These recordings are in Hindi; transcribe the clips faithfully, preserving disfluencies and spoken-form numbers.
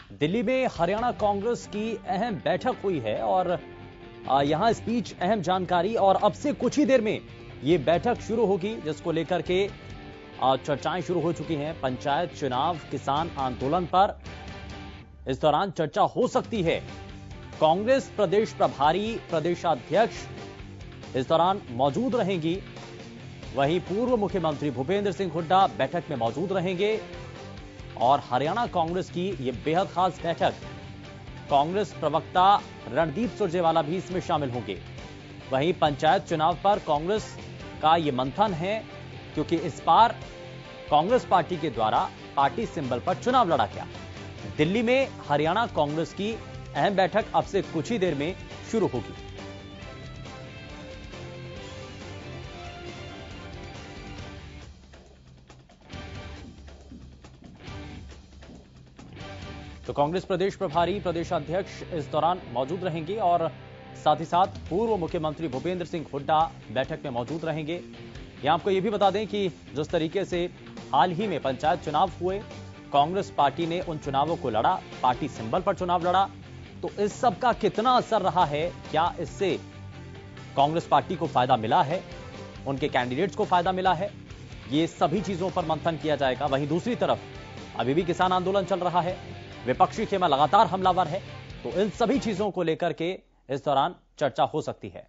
दिल्ली में हरियाणा कांग्रेस की अहम बैठक हुई है और यहां स्पीच, अहम जानकारी और अब से कुछ ही देर में ये बैठक शुरू होगी, जिसको लेकर के चर्चाएं शुरू हो चुकी हैं। पंचायत चुनाव, किसान आंदोलन पर इस दौरान चर्चा हो सकती है। कांग्रेस प्रदेश प्रभारी, प्रदेशाध्यक्ष इस दौरान मौजूद रहेंगी। वहीं पूर्व मुख्यमंत्री भूपेंद्र सिंह हुड्डा बैठक में मौजूद रहेंगे और हरियाणा कांग्रेस की यह बेहद खास बैठक, कांग्रेस प्रवक्ता रणदीप सुरजेवाला भी इसमें शामिल होंगे। वहीं पंचायत चुनाव पर कांग्रेस का यह मंथन है, क्योंकि इस बार कांग्रेस पार्टी के द्वारा पार्टी सिंबल पर चुनाव लड़ा गया। दिल्ली में हरियाणा कांग्रेस की अहम बैठक अब से कुछ ही देर में शुरू होगी। तो कांग्रेस प्रदेश प्रभारी, प्रदेशाध्यक्ष इस दौरान मौजूद रहेंगे और साथ ही साथ पूर्व मुख्यमंत्री भूपेंद्र सिंह हुड्डा बैठक में मौजूद रहेंगे। यहां आपको यह भी बता दें कि जिस तरीके से हाल ही में पंचायत चुनाव हुए, कांग्रेस पार्टी ने उन चुनावों को लड़ा, पार्टी सिंबल पर चुनाव लड़ा, तो इस सब का कितना असर रहा है, क्या इससे कांग्रेस पार्टी को फायदा मिला है, उनके कैंडिडेट्स को फायदा मिला है, ये सभी चीजों पर मंथन किया जाएगा। वहीं दूसरी तरफ अभी भी किसान आंदोलन चल रहा है, विपक्षी खेमा लगातार हमलावर है, तो इन सभी चीजों को लेकर के इस दौरान चर्चा हो सकती है।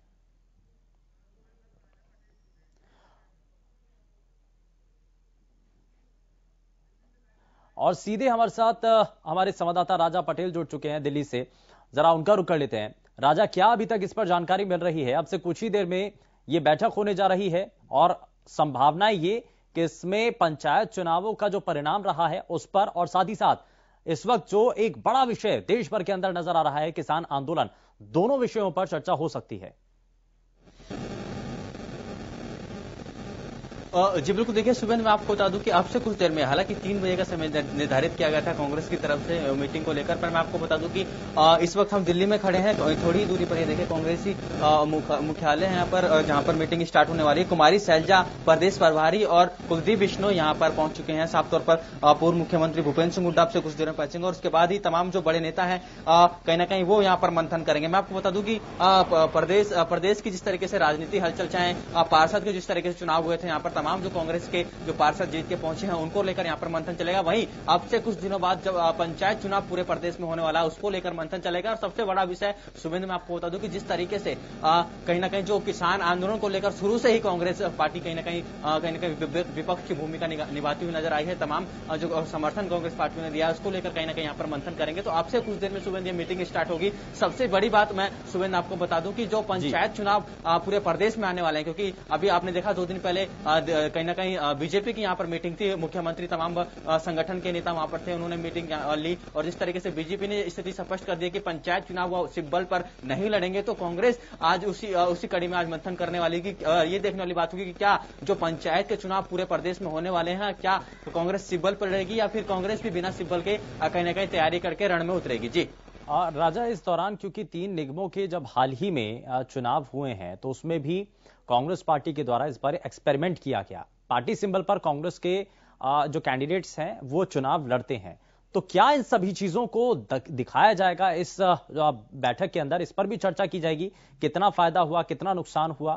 और सीधे हमारे साथ हमारे संवाददाता राजा पटेल जुड़ चुके हैं दिल्ली से, जरा उनका रुख कर लेते हैं। राजा, क्या अभी तक इस पर जानकारी मिल रही है? अब से कुछ ही देर में यह बैठक होने जा रही है और संभावनाएं ये कि इसमें पंचायत चुनावों का जो परिणाम रहा है उस पर, और साथ ही साथ इस वक्त जो एक बड़ा विषय देश भर के अंदर नजर आ रहा है, किसान आंदोलन, दोनों विषयों पर चर्चा हो सकती है। जी बिल्कुल, देखिए सुबह मैं आपको बता दूं कि अब से कुछ देर में, हालांकि तीन बजे का समय निर्धारित किया गया था कांग्रेस की तरफ से मीटिंग को लेकर, पर मैं आपको बता दूं कि इस वक्त हम दिल्ली में खड़े हैं। थोड़ी दूरी पर ये देखिए कांग्रेसी मुख्यालय है यहाँ पर, जहां पर मीटिंग स्टार्ट होने वाली है। कुमारी सैलजा प्रदेश प्रभारी और कुलदीप बिश्नोई यहाँ पर पहुंच चुके हैं। साफ तौर पर पूर्व मुख्यमंत्री भूपेंद्र सिंह हुड्डा से कुछ देर में पहुंचेंगे और उसके बाद ही तमाम जो बड़े नेता है कहीं ना कहीं वो यहाँ पर मंथन करेंगे। मैं आपको बता दूं कि प्रदेश प्रदेश की जिस तरीके से राजनीति हलचल, चाहे पार्षद के जिस तरीके से चुनाव हुए थे, यहाँ पर तमाम जो कांग्रेस के जो पार्षद जीत के पहुंचे हैं उनको लेकर यहां पर मंथन चलेगा। वहीं अब से कुछ दिनों बाद जब पंचायत चुनाव पूरे प्रदेश में होने वाला है, उसको लेकर मंथन चलेगा। और सबसे बड़ा विषय सुबह मैं आपको बता दूं कि जिस तरीके से आ, कहीं ना कहीं जो किसान आंदोलन को लेकर शुरू से ही कांग्रेस पार्टी कहीं ना कहीं कहीं ना कहीं विपक्ष की भूमिका निभाती हुई नजर आई है, तमाम जो समर्थन कांग्रेस पार्टी ने दिया है उसको लेकर कहीं ना कहीं यहाँ पर मंथन करेंगे। तो आपसे कुछ देर में सुबह ये मीटिंग स्टार्ट होगी। सबसे बड़ी बात मैं सुबह आपको बता दूं कि जो पंचायत चुनाव पूरे प्रदेश में आने वाले हैं, क्योंकि अभी आपने देखा दो दिन पहले कहीं ना कहीं बीजेपी की यहाँ पर मीटिंग थी, मुख्यमंत्री तमाम संगठन के नेता वहां पर थे, उन्होंने मीटिंग ली और जिस तरीके से बीजेपी ने स्थिति स्पष्ट कर दी कि पंचायत चुनाव सिंबल पर नहीं लड़ेंगे, तो कांग्रेस आज उसी उसी कड़ी में आज मंथन करने वाली की ये देखने वाली बात होगी कि क्या जो पंचायत के चुनाव पूरे प्रदेश में होने वाले हैं, क्या कांग्रेस सिंबल पर लड़ेगी या फिर कांग्रेस भी बिना सिंबल के कहीं ना कहीं तैयारी करके रण में उतरेगी। जी राजा, इस दौरान क्योंकि तीन निगमों के जब हाल ही में चुनाव हुए हैं, तो उसमें भी कांग्रेस पार्टी के द्वारा इस बार एक्सपेरिमेंट किया गया। पार्टी सिंबल पर कांग्रेस के जो कैंडिडेट्स हैं वो चुनाव लड़ते हैं, तो क्या इन सभी चीजों को दिखाया जाएगा इस बैठक के अंदर? इस पर भी चर्चा की जाएगी, कितना फायदा हुआ, कितना नुकसान हुआ?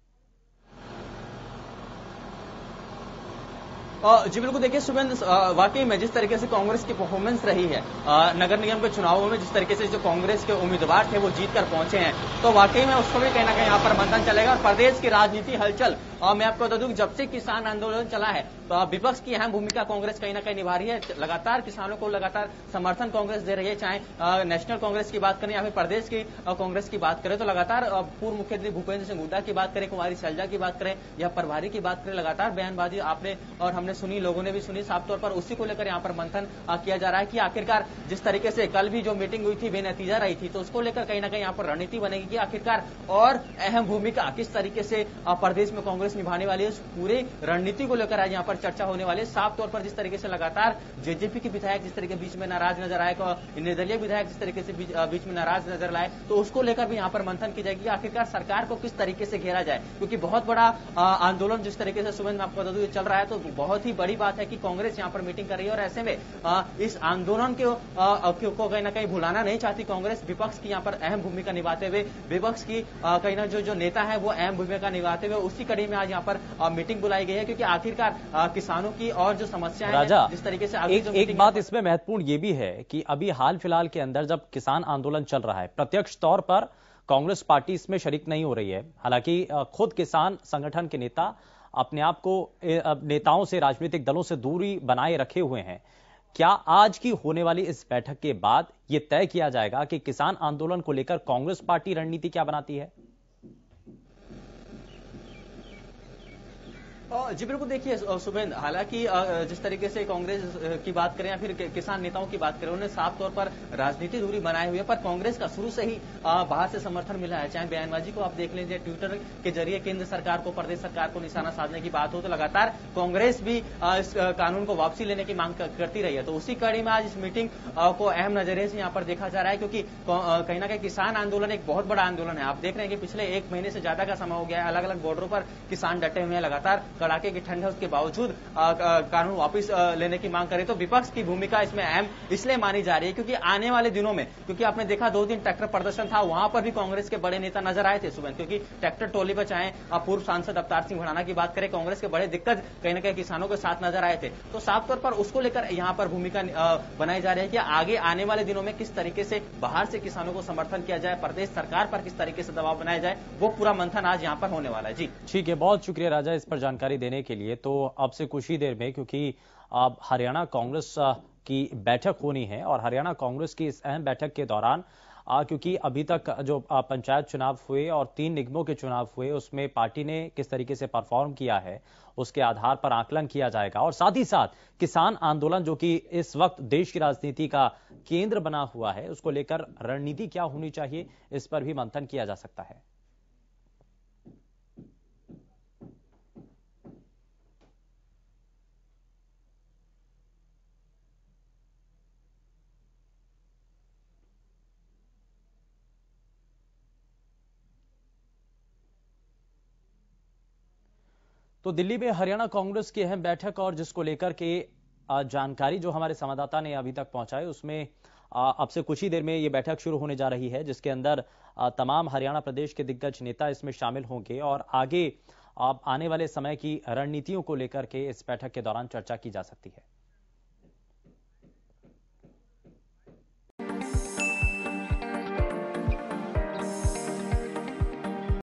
जी बिल्कुल, देखिए सुबह वाकई में जिस तरीके से कांग्रेस की परफॉर्मेंस रही है नगर निगम के चुनावों में, जिस तरीके से जो कांग्रेस के उम्मीदवार थे वो जीत कर पहुंचे हैं, तो वाकई में उसको भी कहीं ना कहीं यहाँ पर मंथन चलेगा। और प्रदेश की राजनीति हलचल, और मैं आपको बता दूं कि जब से किसान आंदोलन चला है तो विपक्ष की अहम भूमिका कांग्रेस कहीं ना कहीं निभा रही है। लगातार किसानों को लगातार समर्थन कांग्रेस दे रही है, चाहे नेशनल कांग्रेस की बात करें या फिर प्रदेश की कांग्रेस की बात करें, तो लगातार पूर्व मुख्यमंत्री भूपेंद्र सिंह हुड्डा की बात करें, कुमारी सैलजा की बात करें या प्रभारी की बात करें, लगातार बयानबाजी आपने और हमने सुनी, लोगों ने भी सुनी। साफ तौर पर उसी को लेकर यहाँ पर मंथन किया जा रहा है कि आखिरकार जिस तरीके से कल भी जो मीटिंग हुई थी बेनतीजा रही थी, तो उसको लेकर कहीं ना कहीं यहाँ पर रणनीति बनेगी कि आखिरकार और अहम भूमिका किस तरीके से प्रदेश में कांग्रेस कांग्रेस निभाने वाली है, उस पूरे रणनीति को लेकर आज यहाँ पर चर्चा होने वाली है। साफ तौर पर जिस तरीके से लगातार जेजेपी के विधायक जिस तरीके बीच में नाराज नजर आए, निर्दलीय विधायक जिस तरीके से बीच में नाराज नजर आए, तो उसको लेकर भी यहाँ पर मंथन की जाएगी। आखिरकार सरकार को किस तरीके से घेरा जाए, क्योंकि बहुत बड़ा आंदोलन जिस तरीके से सुबह में आपको बता दूं चल रहा है, तो बहुत ही बड़ी बात है कि कांग्रेस यहाँ पर मीटिंग कर रही है और ऐसे में आ, इस आंदोलन को, को कहीं ना कहीं भुलाना नहीं चाहती कांग्रेस। विपक्ष की यहाँ पर अहम भूमिका निभाते हुए, विपक्ष की कहीं ना जो जो नेता है वो अहम भूमिका निभाते हुए उसी कड़ी में आज यहाँ पर आ, मीटिंग बुलाई गई है, क्योंकि आखिरकार किसानों की और जो समस्याएं हैं जिस तरीके से एक, एक बात इसमें महत्वपूर्ण ये भी है कि अभी हाल फिलहाल के अंदर जब किसान आंदोलन चल रहा है, प्रत्यक्ष तौर पर कांग्रेस पार्टी इसमें शरीक नहीं हो रही है। हालांकि खुद किसान संगठन के नेता अपने आप को नेताओं से, राजनीतिक दलों से दूरी बनाए रखे हुए हैं। क्या आज की होने वाली इस बैठक के बाद यह तय किया जाएगा कि किसान आंदोलन को लेकर कांग्रेस पार्टी रणनीति क्या बनाती है? जी बिल्कुल, देखिए सुबेन, हालांकि जिस तरीके से कांग्रेस की बात करें या फिर किसान नेताओं की बात करें, उन्होंने साफ तौर पर राजनीति दूरी बनाए हुए, पर कांग्रेस का शुरू से ही बाहर से समर्थन मिला है। चाहे बयानबाजी को आप देख लीजिए, ट्विटर के जरिए केंद्र सरकार को, प्रदेश सरकार को निशाना साधने की बात हो, तो लगातार कांग्रेस भी इस कानून को वापसी लेने की मांग करती रही है। तो उसी कड़ी में आज इस मीटिंग को अहम नजरिए से यहाँ पर देखा जा रहा है, क्योंकि कहीं ना कहीं किसान आंदोलन एक बहुत बड़ा आंदोलन है। आप देख रहे हैं कि पिछले एक महीने से ज्यादा का समय हो गया है, अलग अलग बॉर्डरों पर किसान डटे हुए हैं, लगातार कड़ाके की ठंड है, उसके बावजूद कानून वापस लेने की मांग करे। तो विपक्ष की भूमिका इसमें अहम इसलिए मानी जा रही है क्योंकि आने वाले दिनों में, क्योंकि आपने देखा दो दिन ट्रैक्टर प्रदर्शन था, वहां पर भी कांग्रेस के बड़े नेता नजर आए थे सुबह, क्योंकि ट्रैक्टर टोली पर चाहे पूर्व सांसद अवतार सिंह भड़ाना की बात करें, कांग्रेस के बड़े दिग्गज कहीं ना कहीं किसानों के साथ नजर आए थे। तो साफ तौर पर उसको लेकर यहां पर भूमिका बनाई जा रही है कि आगे आने वाले दिनों में किस तरीके से बाहर से किसानों को समर्थन किया जाए, प्रदेश सरकार पर किस तरीके से दबाव बनाया जाए, वो पूरा मंथन आज यहां पर होने वाला है। जी ठीक है, बहुत शुक्रिया राजा इस पर जानकारी देने के लिए। तो अब से कुछ ही देर में, क्योंकि अब हरियाणा कांग्रेस की बैठक होनी है और हरियाणा कांग्रेस की इस अहम बैठक के दौरान, क्योंकि अभी तक जो पंचायत चुनाव हुए और तीन निगमों के चुनाव हुए, उसमें पार्टी ने किस तरीके से परफॉर्म किया है उसके आधार पर आकलन किया जाएगा। और साथ ही साथ किसान आंदोलन, जो कि इस वक्त देश की राजनीति का केंद्र बना हुआ है, उसको लेकर रणनीति क्या होनी चाहिए, इस पर भी मंथन किया जा सकता है। तो दिल्ली में हरियाणा कांग्रेस की अहम बैठक और जिसको लेकर के जानकारी जो हमारे संवाददाता ने अभी तक पहुंचाई, उसमें अब से कुछ ही देर में ये बैठक शुरू होने जा रही है, जिसके अंदर तमाम हरियाणा प्रदेश के दिग्गज नेता इसमें शामिल होंगे और आगे आने वाले समय की रणनीतियों को लेकर के इस बैठक के दौरान चर्चा की जा सकती है।